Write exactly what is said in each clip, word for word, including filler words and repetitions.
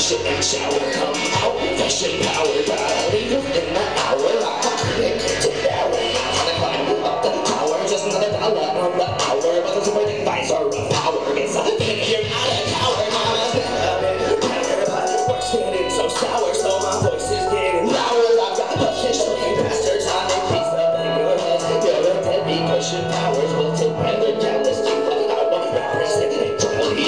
shit and shower, come out, fresh and powered. I leave in the hour, I'm quick to shower. I'm gonna climb up the tower, just another dollar on the hour. But the super advisor of power gets a thing, you're not a coward. Mama's been a bit better, but we're standing so sour, so my voice is getting louder. I've got potential bastards on a piece of your head. You're a dead because your powers will take rather jealous to the power. Representing Charlie,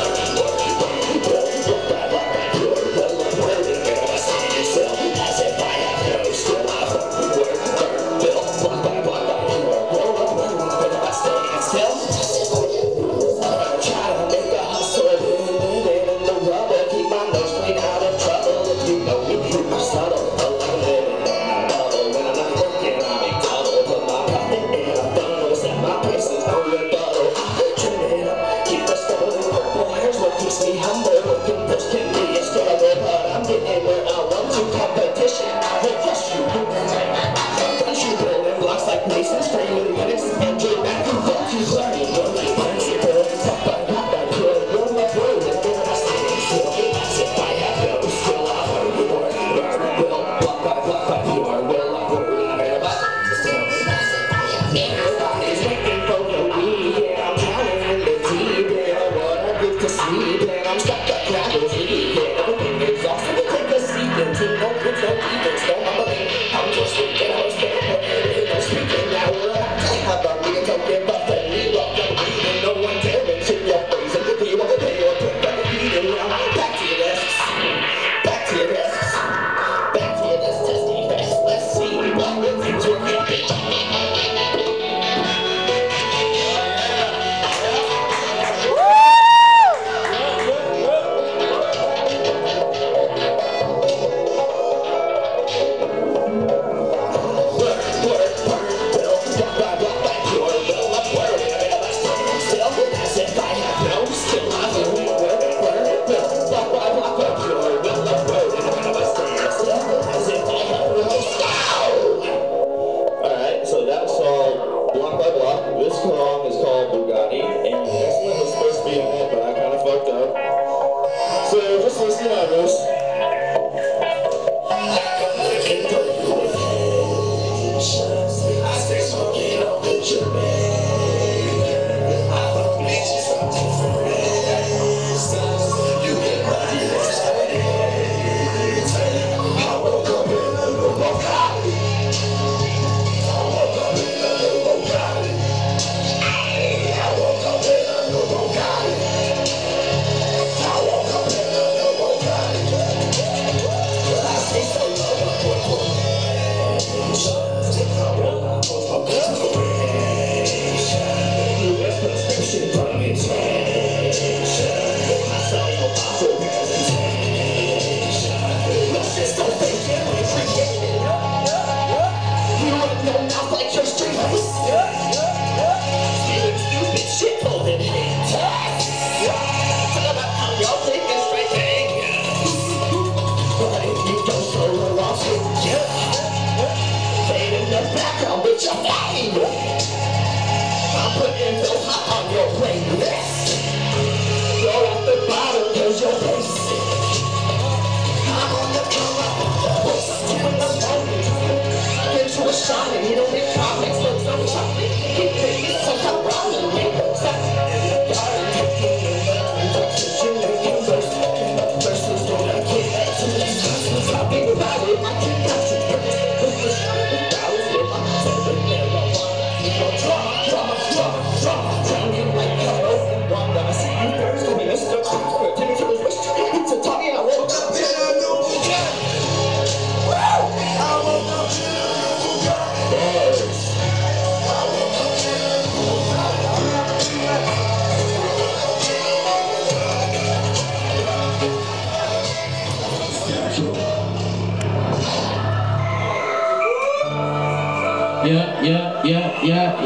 Yeah, yeah, yeah, yeah,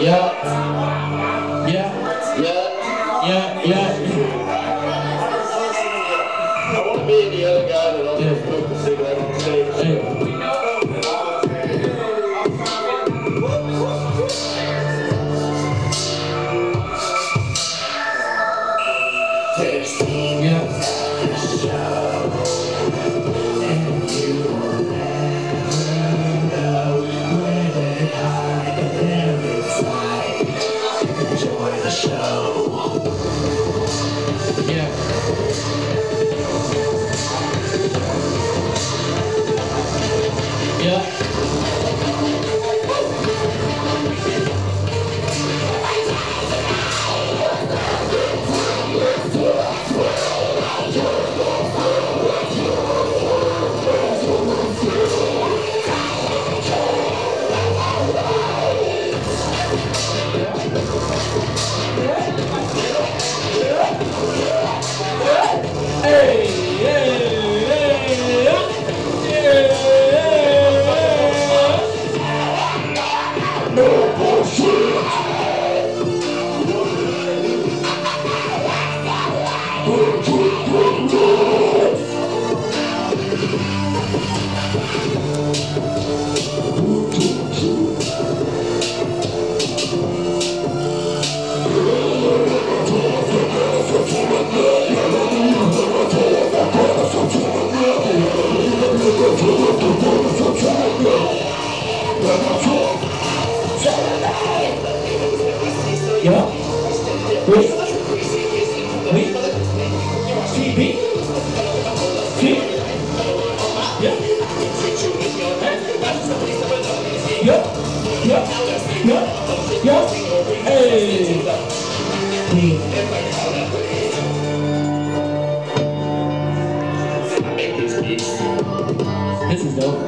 yeah. Yeah, yeah, yeah, yeah. I want to be the other guy that also Yeah. smoked a cigarette on stage. Hey. Yeah. the show. And you will never know when it hard and there inside. Enjoy the show. Yeah. Yeah. Hey, hey, hey, no bullshit. Yeah. Wait. Wait. T B. T. Yeah. Yeah. Yeah. Yeah. Yeah. Hey. T. This is dope.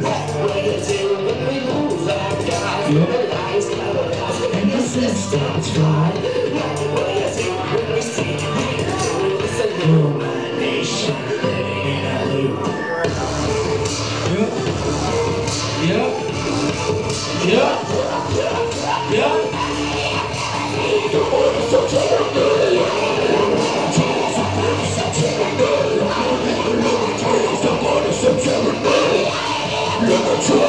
Yeah. And the systems fly. Oh, my nation, living in a loop. Yeah. Yeah. Yeah. Yeah. Yeah.